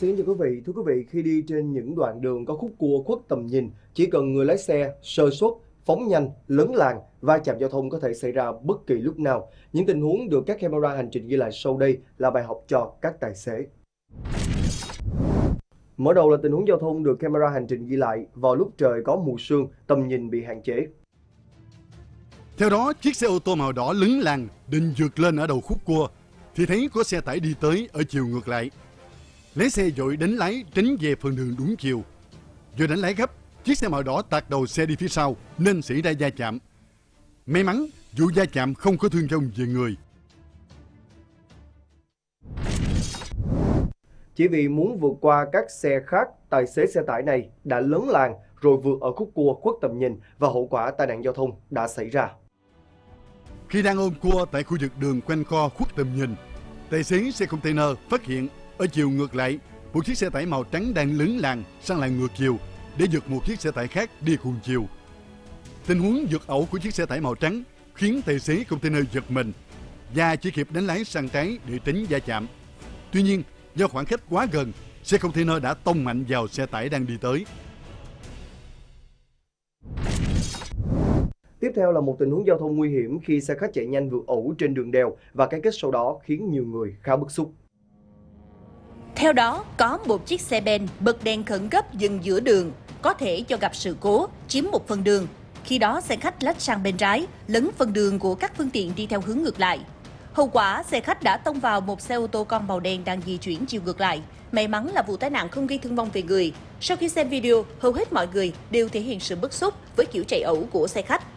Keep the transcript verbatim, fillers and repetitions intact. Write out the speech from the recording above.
Xin chào quý vị, thưa quý vị, khi đi trên những đoạn đường có khúc cua khuất tầm nhìn, chỉ cần người lái xe sơ suất, phóng nhanh, lấn làn, va chạm giao thông có thể xảy ra bất kỳ lúc nào. Những tình huống được các camera hành trình ghi lại sau đây là bài học cho các tài xế. Mở đầu là tình huống giao thông được camera hành trình ghi lại vào lúc trời có mù sương, tầm nhìn bị hạn chế. Theo đó, chiếc xe ô tô màu đỏ lấn làn định vượt lên ở đầu khúc cua thì thấy có xe tải đi tới ở chiều ngược lại. Lái xe vội đánh lái tránh về phần đường đúng chiều. Do đánh lái gấp, chiếc xe màu đỏ tạt đầu xe đi phía sau nên xảy ra va chạm. May mắn, vụ va chạm không có thương vong về người. Chỉ vì muốn vượt qua các xe khác, tài xế xe tải này đã lấn làn rồi vượt ở khúc cua khuất tầm nhìn và hậu quả tai nạn giao thông đã xảy ra. Khi đang ôm cua tại khu vực đường quanh co khuất tầm nhìn, tài xế xe container phát hiện ở chiều ngược lại một chiếc xe tải màu trắng đang lấn làn sang làn ngược chiều để vượt một chiếc xe tải khác đi cùng chiều. Tình huống vượt ẩu của chiếc xe tải màu trắng khiến tài xế container giật mình và chỉ kịp đánh lái sang trái để tránh va chạm. Tuy nhiên, do khoảng cách quá gần, xe container đã tông mạnh vào xe tải đang đi tới. Tiếp theo là một tình huống giao thông nguy hiểm khi xe khách chạy nhanh vượt ẩu trên đường đèo và cái kết sau đó khiến nhiều người khá bức xúc. Theo đó, có một chiếc xe ben bật đèn khẩn cấp dừng giữa đường, có thể do gặp sự cố, chiếm một phần đường. Khi đó, xe khách lách sang bên trái, lấn phần đường của các phương tiện đi theo hướng ngược lại. Hậu quả, xe khách đã tông vào một xe ô tô con màu đen đang di chuyển chiều ngược lại. May mắn là vụ tai nạn không gây thương vong về người. Sau khi xem video, hầu hết mọi người đều thể hiện sự bức xúc với kiểu chạy ẩu của xe khách.